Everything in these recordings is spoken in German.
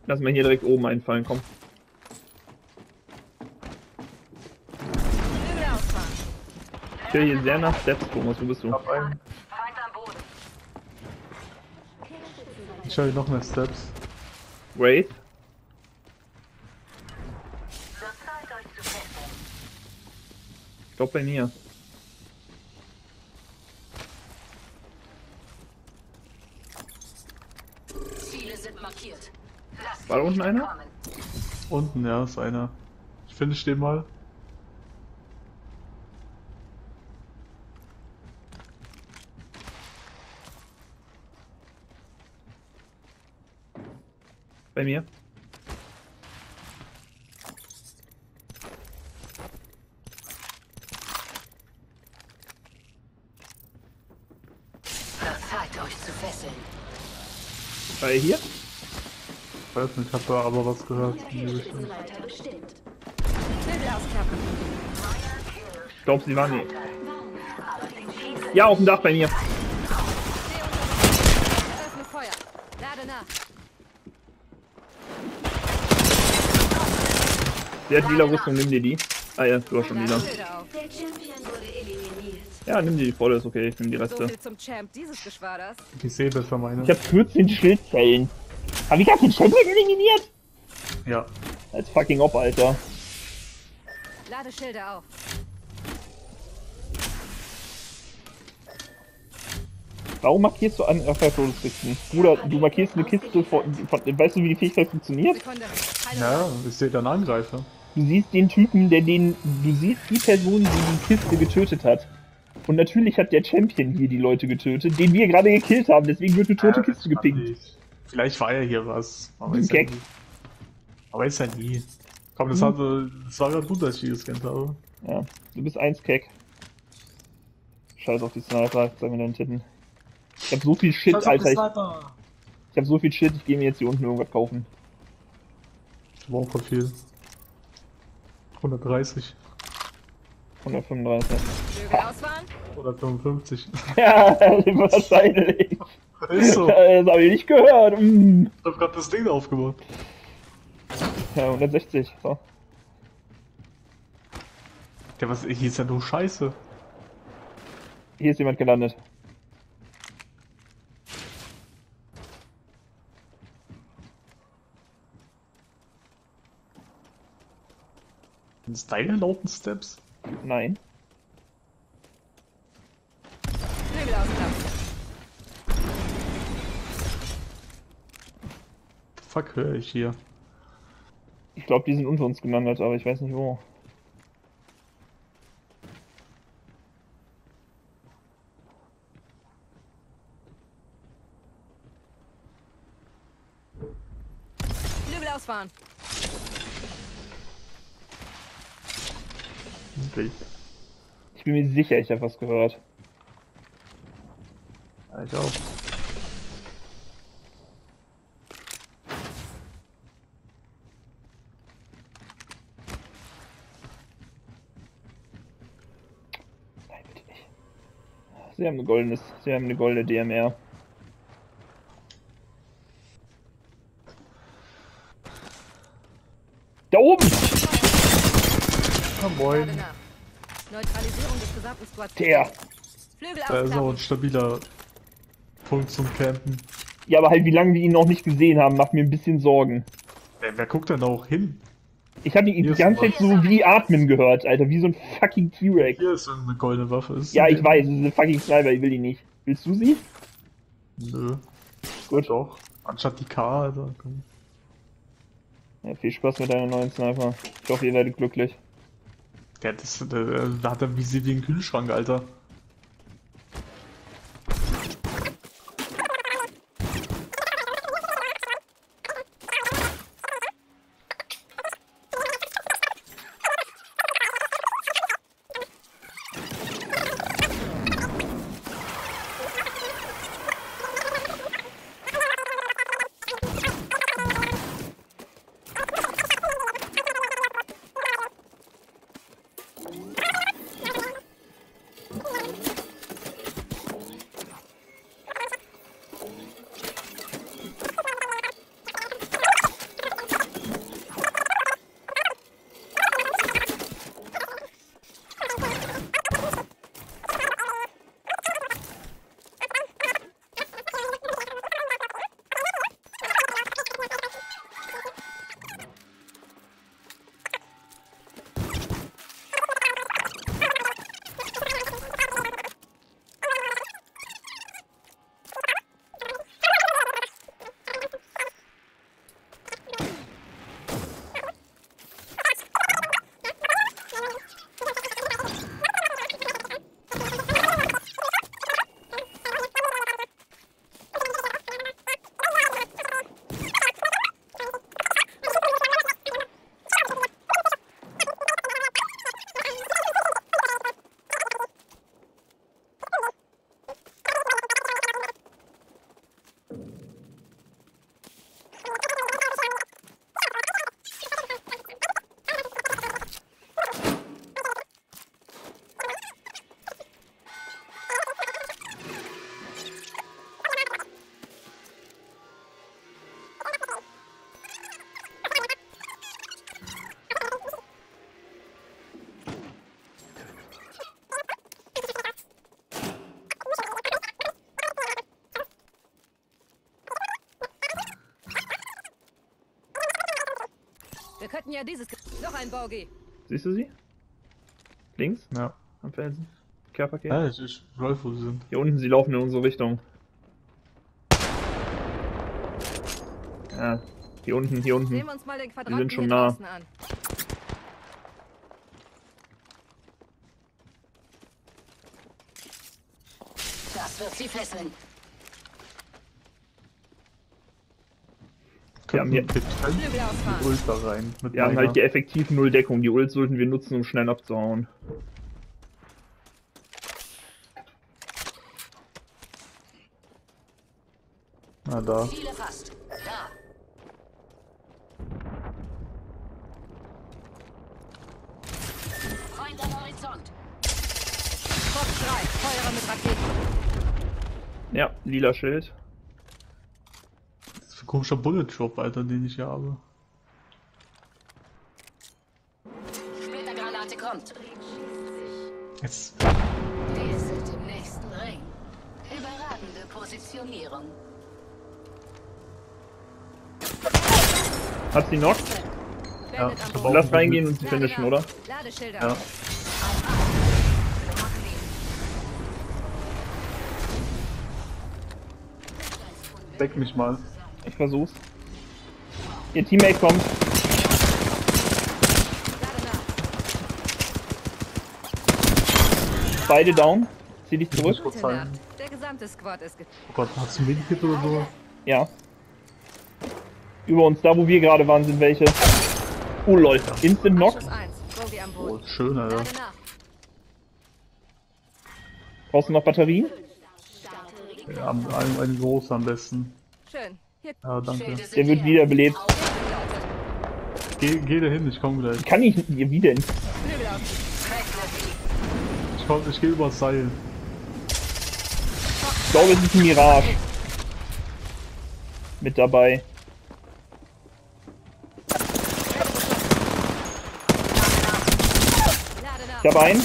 Lass mal hier direkt oben einfallen, komm. Ich höre hier sehr nach Steps, Thomas, wo bist du? Hab einen. Ich höre noch mehr Steps. Wraith? Ich glaube bei mir. Ziele sind markiert. War da unten einer? Unten, ja, ist einer. Ich finde, ich den mal. Bei mir? Zeit, euch zu fesseln. War er hier? Ich weiß nicht, ich habe da aber was gehört. In die Richtung. Ich glaube, sie waren hier. Ja, auf dem Dach bei mir. Öffne Feuer. Lade nach. Der hat lila Rüstung, nimm dir die. Ah ja, du hast schon lila. Schilder auf. Der Champion wurde eliminiert. Ja, nimm dir die volle, ist okay, ich nimm die So Reste. viel zum Champ dieses Geschwaders. Die Säbel für meine. Ich hab 14 Schildzellen. Hab ich gerade den Champion eliminiert? Ja. Als fucking Op, Alter. Lade Schilder auf. Warum markierst du an Todeskisten? Bruder, du markierst eine Kiste weißt du, wie die Fähigkeit funktioniert? Sekunde. Keine Ja, ich sehe dann Angreifer. Du siehst den Typen, du siehst die Person, die die Kiste getötet hat. Und natürlich hat der Champion hier die Leute getötet, den wir gerade gekillt haben, deswegen wird eine tote Kiste gepinkt. Vielleicht war ja hier was. Man Ein weiß ja Gag. nie. Man weiß ja nie. Komm, das, das war gerade gut, dass ich die gescannt habe. Ja, du bist 1 Keck. Scheiß auf die Sniper, sag mir deinen Titten. Ich hab so viel Shit, Alter. Ich hab so viel Shit, ich gehe mir jetzt hier unten irgendwas kaufen. Ich brauche voll viel. 130. 135. Flügel ausfahren. 155. Ja, wahrscheinlich. Ist so. Das hab ich nicht gehört. Mm. Ich hab grad das Ding aufgebaut. Ja, 160. So. Ja, was, hier ist ja nur Scheiße. Hier ist jemand gelandet. Sind es deine lauten Steps? Nein. Flügel ausklappen. Fuck, höre ich hier. Ich glaube, die sind unter uns gelandet, aber ich weiß nicht wo. Flügel ausfahren. Wild. Ich bin mir sicher, ich habe was gehört. Ja, ich auch. Nein, bitte nicht. Sie haben eine goldene DMR. Da oben! Ah, Lade moin. nach. Neutralisierung des gesamten Squads. Der! Flügel Da ist auch ausklappen. ein stabiler Punkt zum Campen. Ja, aber halt, wie lange wir ihn noch nicht gesehen haben, macht mir ein bisschen Sorgen. Wer guckt denn da auch hin? Ich habe ihn Hier die ist ganze Zeit so wie Atmen gehört, Alter, wie so ein fucking T-Rex. Hier ist eine goldene Waffe. Ist Ja, die- ich weiß, es ist eine fucking Sniper, ich will die nicht. Willst du sie? Nö. Gut. Doch. Anstatt die K, Alter. Komm. Ja, viel Spaß mit deiner neuen Sniper. Ich hoffe, ihr werdet glücklich. Der hat er wie ein Kühlschrank, Alter. Wir könnten ja dieses... Noch ein Bogey. Siehst du sie? Links? Ja. Am Felsen. Care-Paket. Ja, ich weiß, wo sie sind. Hier unten, sie laufen in unsere Richtung. Ja, hier unten, hier unten. Sehen wir uns mal den Quadranten sind schon hier nah. draußen an. Das wird sie fesseln. Wir haben hier- Flügel ausfahren. Ult da rein. Mit Wir haben Meiger. halt hier effektiv null Deckung. Die Ult sollten wir nutzen, um schnell abzuhauen. Na da. Ziele fast. Da. Feind am Horizont. Fox 3, Feuerer mit Raketen. Ja, lila Schild. Das ist ein komischer Bullet Drop, Alter, den ich hier habe. Splittergranate kommt. Jetzt. Wir sind im nächsten Ring. Überragende Positionierung. Hat sie noch? Ja, Blendet am ich hab Boden. auch- Lass reingehen und sie Lade finishen, nach. oder? Ladeschilder. Ja. Deck mich mal. Ich versuch's. Ihr Teammate kommt. Lade nach. Beide down. Zieh dich zurück. Kurz Gute halten. Nacht. Der gesamte Squad ist... Oh Gott, hast du ein Medikit oder so? Ja. Über uns, da wo wir gerade waren, sind welche. Oh lol. Instant Knock. Schuss 1, Bogey am Oh, Boden. schön, Alter. Lade nach. Brauchst du noch Batterien? Ja, eine große am besten. Schön. Hier... Ja, danke. Schilde sind Der wird leer. wiederbelebt. Geh da hin, ich komm gleich. Kann ich hier wieder in. Flügel aus. Ich geh übers Seil. Ich glaube, es ist ein Mirage. Mit dabei. Lade nach. Ich habe einen.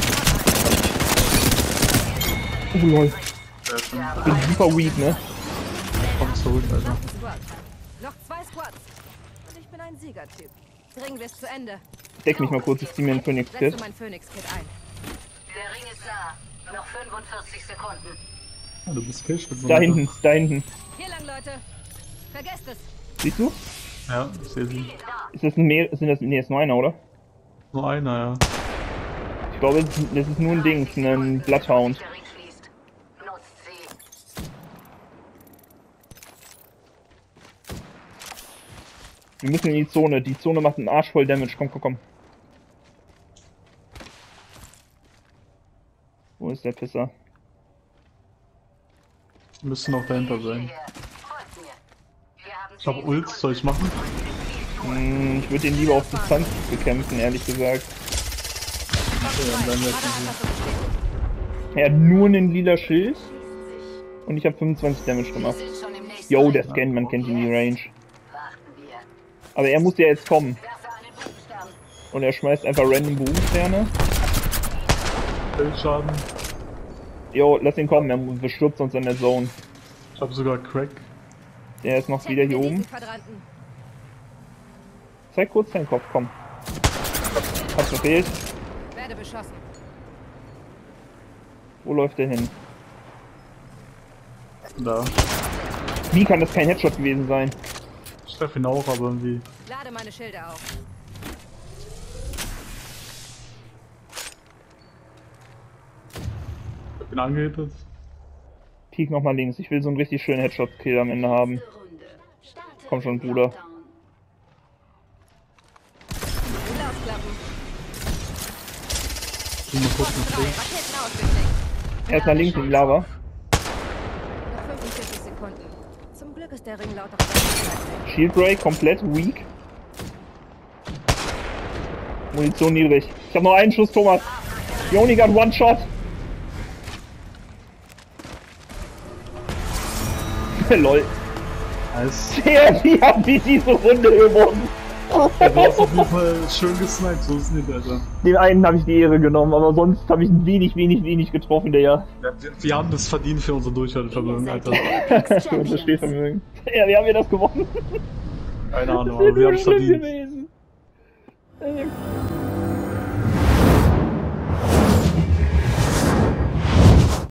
Oh lol. Sehr schön. Ich bin super weak, ne? Komm zurück, Alter. Squad. Noch 2 Squads. Und ich bin ein Siegertyp. Bringen wir es zu Ende. Deck mich mal kurz, ich zieh mir einen Phoenix Setze Kit. mein Phoenix-Kit ein. Der Ring ist da. Noch 45 Sekunden. Ja, du bist Fisch mit so Da einer- hinten, da hinten. Hier lang, Leute. Vergesst es. Siehst du? Ja, ich seh sie. Ist das ein Meer, sind das, nee, ist nur einer, oder? Nur einer, ja. Ich glaube, das ist nur ein Ding, ein Bloodhound. Der Ring schließt. Nutzt sie. Wir müssen in die Zone. Die Zone macht einen Arsch voll Damage. Komm, komm, komm. Wo ist der Pisser? Die müssen noch dahinter sein. Hier. Folgt mir. Wir haben Ich hab Ults, soll ich machen? Ich würde ihn lieber auf Distanz bekämpfen, ehrlich gesagt. Fox 3, dann lassen Radarabtaste bestätigt. Er hat nur einen lila Schild. Und ich habe 25 Damage gemacht. sind schon im nächsten Yo, Ring. der Scan, man kennt ihn die Range. Warten wir. Aber er muss ja jetzt kommen. Werfe einen Bogenstern. Und er schmeißt einfach random Bogensterne. Feldschaden. Jo, lass ihn kommen, er bestirbt sonst an der Zone. Ich hab sogar Crack. Der ist noch wieder hier Checken wir oben. diesen Quadranten. Zeig kurz deinen Kopf, komm. Hat verfehlt. Werde beschossen. Wo läuft der hin? Da. Wie kann das kein Headshot gewesen sein? Ich treffe ihn auch, aber irgendwie. Lade meine Schilde auf. Ich hab ihn angehittet. Peek nochmal links. Ich will so einen richtig schönen Headshot-Kill am Ende haben. Runde. Starte Komm schon, den Bruder. Countdown. Flügel ausklappen. Ich bin mal kurz Fox mit 3, Fisch. Raketen ausgeklickt. Erst nach links in die Lava. Noch 45 Sekunden. Zum Glück ist der Ring lauter als Shield Break, komplett weak. Munition niedrig. Ich habe noch einen Schuss, Thomas. You only got one shot. Lol. Nice. Ja, wie haben wir diese Runde gewonnen? Ja, du hast auf jeden Fall schön gesniped, so ist es nicht, Alter. Den einen habe ich die Ehre genommen, aber sonst habe ich ihn wenig getroffen, der ja. Wir haben das verdient für unser Durchhaltevermögen, Alter. Für unser Stehvermögen. Ja, wie haben wir das gewonnen? Keine Ahnung, Das wäre aber wir haben nur es schlimm verdient. gewesen. Same.